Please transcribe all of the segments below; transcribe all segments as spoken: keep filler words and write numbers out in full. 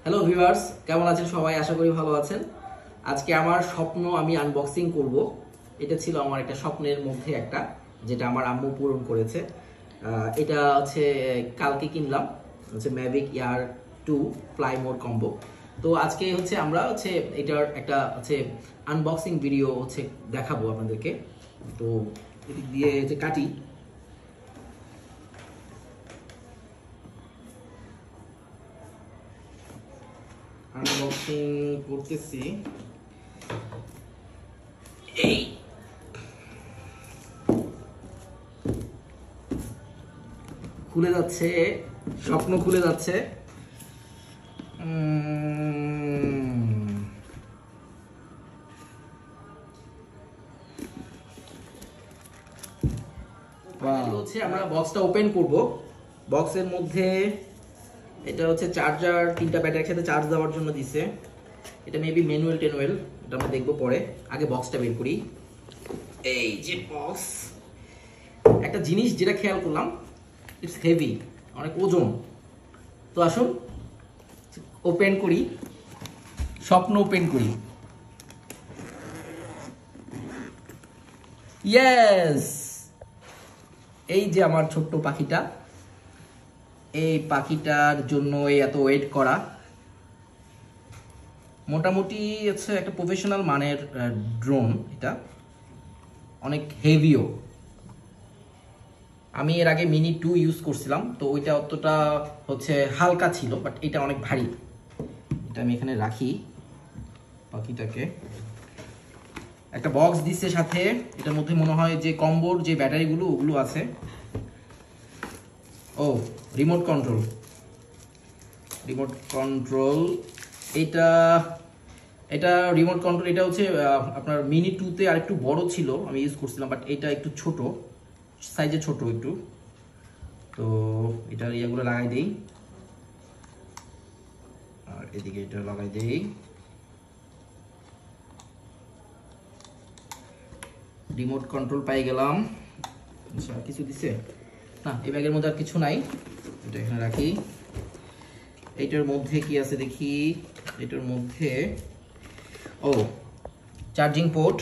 Hello viewers, কেমন আছেন সবাই? আশা করি ভালো আছেন। আজকে আমার স্বপ্ন আমি আনবক্সিং করব। এটা ছিল আমার একটা স্বপ্নের মধ্যে একটা, যেটা আমার আম্মু পূরণ করেছে। এটা হচ্ছে কালকে কিনলাম, হচ্ছে Mavic Air two fly more combo. তো আজকে হচ্ছে আমরা হচ্ছে এটার একটা হচ্ছে আনবক্সিং ভিডিও হচ্ছে দেখাবো আপনাদেরকে। তো এদিক দিয়ে হচ্ছে কাটি। আনবক্সিং করতেছি। এই খুলে যাচ্ছে, স্বপ্ন খুলে যাচ্ছে। হচ্ছে আমরা বক্সটা ওপেন করব। বক্সের মধ্যে এটা হচ্ছে চার্জার, তিনটা ব্যাটারি একসাথে চার্জ দেওয়ার জন্য দিছে। এটা মেবি ম্যানুয়াল টেনুয়াল, এটা আমরা দেখবো পরে। আগে বক্সটা বের করি। এই যে বক্স, একটা জিনিস যেটা খেয়াল করলাম, ইটস হেভি, অনেক ওজন। তো আসুন ওপেন করি, স্বপ্ন ওপেন করি। ইয়েস, এই যে আমার ছোট্ট পাখিটা। এই পাখিটার জন্য এত ওয়েট করা। মোটামুটি হচ্ছে একটা প্রফেশনাল মানের ড্রোন। এটা অনেক হেভিও। আমি এর আগে মিনি টু ইউজ করছিলাম, তো ওইটা অতটা হচ্ছে হালকা ছিল, বাট এটা অনেক ভারী। এটা আমি এখানে রাখি পাখিটাকে। একটা বক্স দিচ্ছে সাথে, এটার মধ্যে মনে হয় যে কম্বোর যে ব্যাটারিগুলো ওগুলো আছে। ও রিমোট কন্ট্রোল, রিমোট কন্ট্রোল এটা এটা রিমোট কন্ট্রোল। এটা হচ্ছে আপনার মিনি টুতে আর একটু বড় ছিল, আমি ইউজ করছিলাম, বাট এটা একটু ছোট সাইজে, ছোট একটু। তো এটার ইয়েগুলো লাগাই দেই, আর এদিকে এটা লাগাই দেই। রিমোট কন্ট্রোল পাই গেলাম। আচ্ছা, কিছু দিছে না, এই ব্যাগের মধ্যে আর কিছু নাই। এটা এখানে রাখি। এইটার মধ্যে কি আছে দেখি। এটার মধ্যে ও charging port,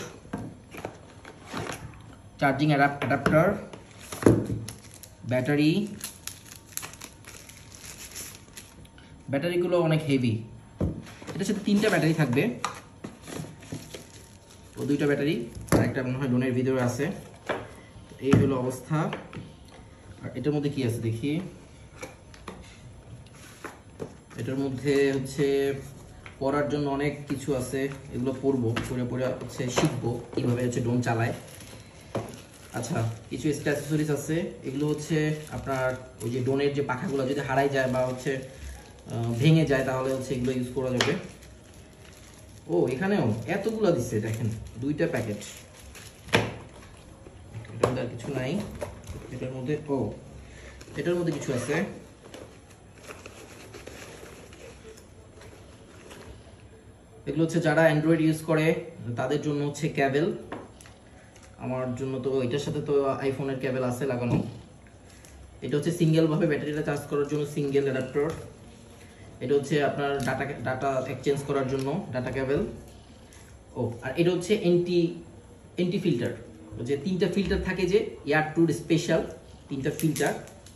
charging adapter, battery. ব্যাটারিগুলো অনেক হেভি। এটার সাথে তিনটা ব্যাটারি থাকবে, ও দুইটা ব্যাটারি, আর একটা মনে হয় ড্রোনের ভিতরে আছে। এই হলো অবস্থা। আর এটার মধ্যে কি আছে দেখি। এটার মধ্যে হচ্ছে পড়ার জন্য অনেক কিছু আছে, এগুলো পড়বো, পড়ে পড়ে হচ্ছে শিখবো কিভাবে হচ্ছে ড্রোন চালায়। আচ্ছা, কিছু এক্সট্রা অ্যাক্সেসরিজ আছে। এগুলো হচ্ছে আপনার ওই যে ড্রোনের যে পাখাগুলো যদি হারাই যায় বা হচ্ছে ভেঙে যায়, তাহলে হচ্ছে এগুলো ইউজ করা যাবে। ও এখানেও এতগুলো দিচ্ছে, দেখেন, দুইটা প্যাকেট। এটার মধ্যে আর কিছু নাই। এটার মধ্যে ও এটার মধ্যে কিছু আছে। এগুলো হচ্ছে যারা অ্যান্ড্রয়েড ইউজ করে তাদের জন্য হচ্ছে ক্যাবেল। আমার জন্য তো এটার সাথে তো আইফোনের ক্যাবেল আছে লাগানো। এটা হচ্ছে সিঙ্গেল ভাবে ব্যাটারিটা চার্জ করার জন্য সিঙ্গেল অ্যাডাপ্টার। এটা হচ্ছে আপনার ডাটা ডাটা এক্সচেঞ্জ করার জন্য ডাটা ক্যাবেল। ও আর এটা হচ্ছে এন্টি এন্টি ফিল্টার, যে তিনটা ফিল্টার থাকে, যে এয়ার টুর স্পেশাল তিনটা ফিল্টার।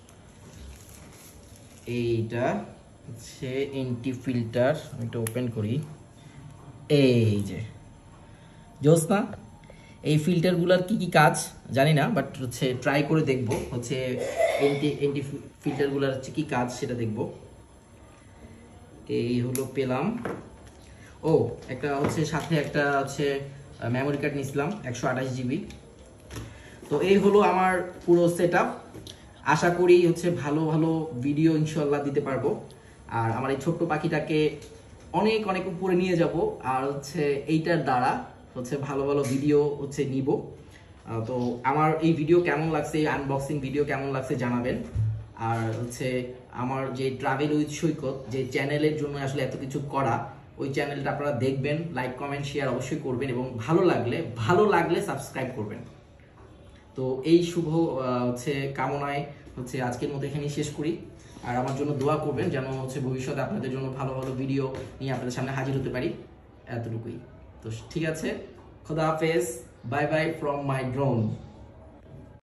এইটা হচ্ছে এন্টি ফিল্টার। আমি এটা ওপেন করি। এই যে জোসনা, এই ফিল্টারগুলোর কি কি কাজ জানি না, বাট হচ্ছে ট্রাই করে দেখব। হচ্ছে এন্টি এন্টি ফিল্টারগুলোর হচ্ছে কি কাজ সেটা দেখব। এই হলো পেলাম। ও একটা হচ্ছে সাথে একটা হচ্ছে মেমোরি কার্ড নিয়েছিলাম, একশো আঠাশ জিবি। তো এই হলো আমার পুরো সেট আপ। আশা করি হচ্ছে ভালো ভালো ভিডিও ইনশাল্লাহ দিতে পারবো। আর আমার এই ছোট্ট পাখিটাকে অনেক অনেক উপরে নিয়ে যাব, আর হচ্ছে এইটার দ্বারা হচ্ছে ভালো ভালো ভিডিও হচ্ছে নিব। তো আমার এই ভিডিও কেমন লাগছে, এই আনবক্সিং ভিডিও কেমন লাগছে জানাবেন। আর হচ্ছে আমার যে ট্রাভেল উইথ সৈকত যে চ্যানেলের জন্য আসলে এত কিছু করা, ওই চ্যানেলটা আপনারা দেখবেন, লাইক কমেন্ট শেয়ার অবশ্যই করবেন, এবং ভালো লাগলে ভালো লাগলে সাবস্ক্রাইব করবেন। তো এই শুভ হচ্ছে কামনায় হচ্ছে আজকের মতো এখানেই শেষ করি। আর আমার জন্য দোয়া করবেন যেন হচ্ছে ভবিষ্যতে আপনাদের জন্য ভালো ভালো ভিডিও নিয়ে আপনাদের সামনে হাজির হতে পারি, এতটুকুই। তো ঠিক আছে, খোদা হাফেজ, bye bye from my drone.